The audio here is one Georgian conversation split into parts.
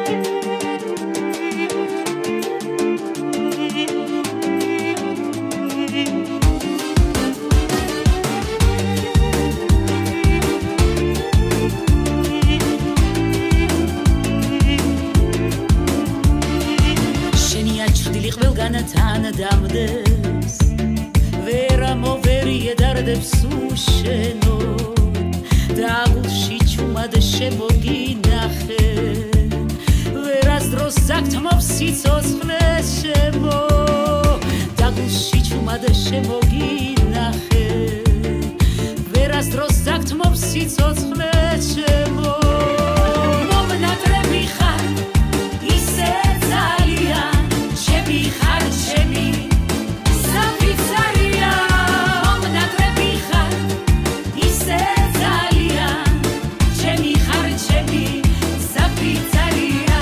თან დამდეს ვერა მოვერიე დარდებს უშენო დაგულში ჩუმად შემოგინახე ვერასდროს ზაგთმობ სიცოცხლეს შემო დაგულში ჩუმად შემოგინახე ვერასდროს ზაგთმობ სიცოცხლეს შემო მომნატრები ხარ ისე ძალიან ხარ ჩემი საფიცარია მომნატრები ხარ ისე ძალიან ჩემი ხარ ჩემი საფიცარია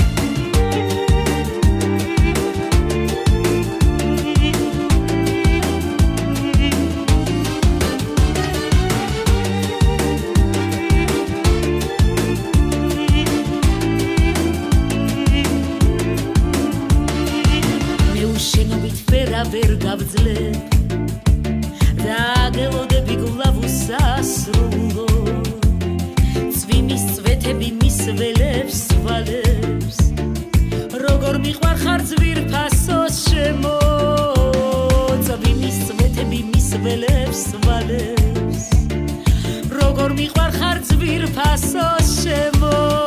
ვერ გავძლებ დაგელოდები გულავ უსასრულო წვიმის წვეთები მის ველებს ვალებს როგორ მიყვარხარ ძვირფასოს შემო წვიმის წვეთები მის ველებს ვალებს როგორ მიყვარხარ ძვირფასოს შემო